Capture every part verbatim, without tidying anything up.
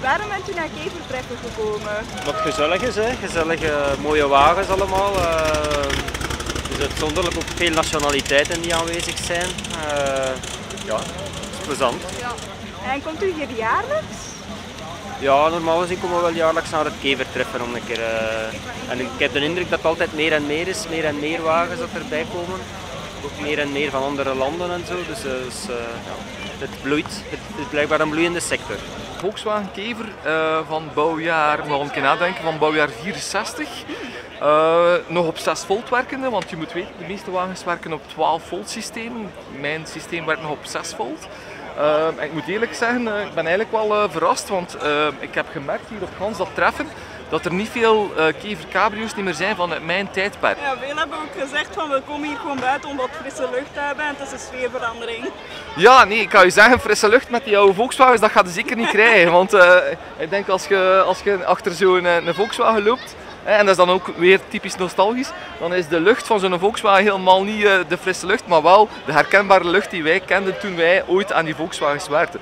Waarom bent u naar kevertreffen gekomen? Wat gezellig is, hè? Gezellige, mooie wagens allemaal. Uh, dus uitzonderlijk ook veel nationaliteiten die aanwezig zijn. Uh, ja, het is plezant. Ja. En komt u hier jaarlijks? Ja, normaal gezien komen we wel jaarlijks naar het kevertreffen om een keer. Uh, en ik heb de indruk dat het altijd meer en meer is, meer en meer wagens dat erbij komen. Ook meer en meer van andere landen en zo. Dus, uh, dus uh, ja, het bloeit. Het is blijkbaar een bloeiende sector. Volkswagen Kever uh, van bouwjaar, nog een keer nadenken, van bouwjaar vierenzestig. Uh, nog op zes volt werkende, want je moet weten, de meeste wagens werken op twaalf volt systeem. Mijn systeem werkt nog op zes volt. Uh, en ik moet eerlijk zeggen, uh, ik ben eigenlijk wel uh, verrast, want uh, ik heb gemerkt hier op gans dat treffen dat er niet veel uh, Kever cabrio's meer zijn van mijn tijdperk. Ja, veel hebben ook gezegd van we komen hier gewoon buiten omdat we frisse lucht hebben en het is een sfeerverandering. Ja, nee, ik kan je zeggen, frisse lucht met die oude Volkswagens, dat gaat je zeker niet krijgen. Want uh, ik denk als je, als je achter zo'n een Volkswagen loopt, en dat is dan ook weer typisch nostalgisch, dan is de lucht van zo'n Volkswagen helemaal niet uh, de frisse lucht, maar wel de herkenbare lucht die wij kenden toen wij ooit aan die Volkswagens werkten.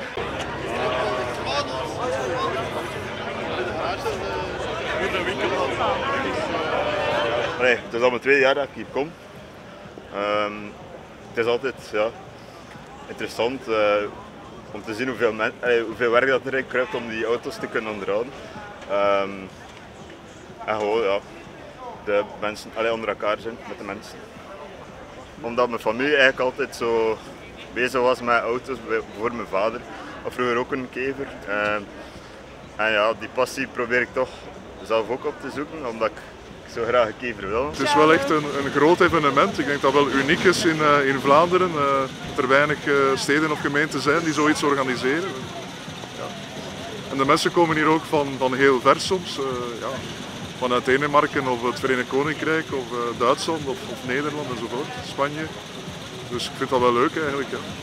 Nee, het is al mijn tweede jaar dat ik hier kom. Um, het is altijd ja, interessant uh, om te zien hoeveel, men, allee, hoeveel werk dat erin kruipt om die auto's te kunnen onderhouden. Um, en gewoon ja, de mensen allee, onder elkaar zijn met de mensen. Omdat mijn familie eigenlijk altijd zo bezig was met auto's, voor mijn vader, of vroeger ook een kever. Um, en ja, die passie probeer ik toch zelf ook op te zoeken, omdat ik zo graag een kever wil. Het is wel echt een, een groot evenement. Ik denk dat het wel uniek is in, uh, in Vlaanderen. Uh, dat er weinig uh, steden of gemeenten zijn die zoiets organiseren. Ja. En de mensen komen hier ook van, van heel ver soms. Uh, ja. Vanuit Denemarken of het Verenigd Koninkrijk of uh, Duitsland of, of Nederland enzovoort, Spanje. Dus ik vind dat wel leuk eigenlijk. Ja.